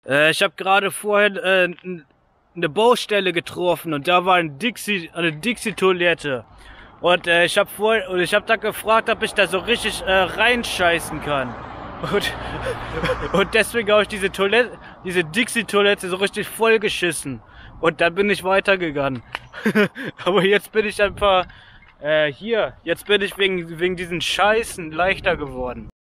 Ich habe gerade vorhin eine Baustelle getroffen und da war eine Dixie-Toilette. Und ich habe da gefragt, ob ich da so richtig reinscheißen kann. Und deswegen habe ich diese Dixie-Toilette so richtig vollgeschissen. Und dann bin ich weitergegangen. Aber jetzt bin ich einfach jetzt bin ich wegen diesen Scheißen leichter geworden.